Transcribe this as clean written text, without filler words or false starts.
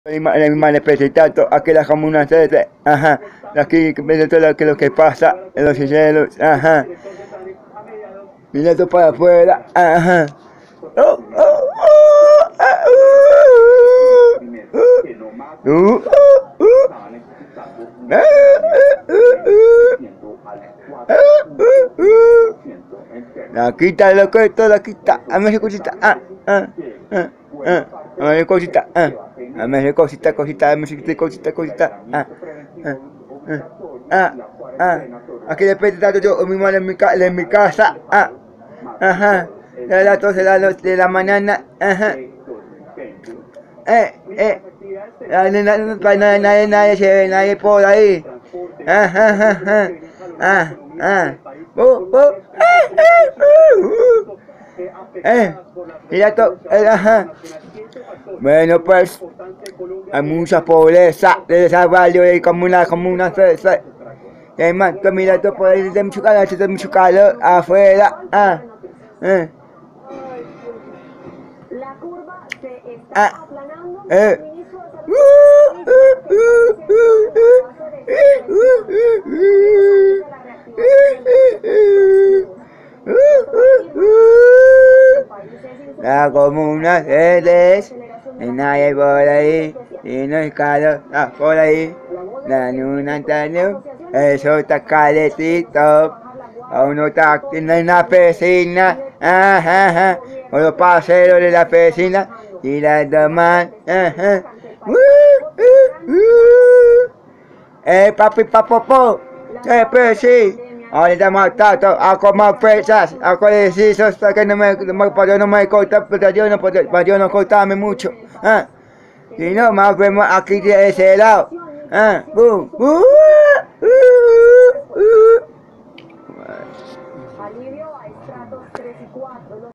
La misma necesitado, aquí la comuna sede, ajá, aquí viene todo lo que pasa en los cielos, ajá, mirando para afuera, ajá. Oh, oh, oh, ah, ah, la quita, loco, esto la quita, a ver cosita, a ver cosita, a ver cosita, cosita, a ver cosita, cosita, ah, aquí después de tanto yo mi madre en mi casa, ajá, de las 12 de la mañana, ajá, nadie se ve, nadie por ahí, ajá, ajá, mira todo, ajá. Bueno, pues, hay mucha pobreza de esa barrio y como una, y además, tú mira todo por ahí, de mucho calor afuera, La curva se está aplanando. La comuna sedes, y nadie por ahí, y no es calor, por ahí, la luna anterior, eso está calecito, a uno está en una piscina, ajá, con los paseros de la piscina, y las demás, papi, papopo, pues sí. Ahorita más tanto, a comer fresas, a comer hasta que no me corta, pero yo no cortarme mucho. Si no, más vemos aquí de ese lado. Alivio a estratos 3 y 4.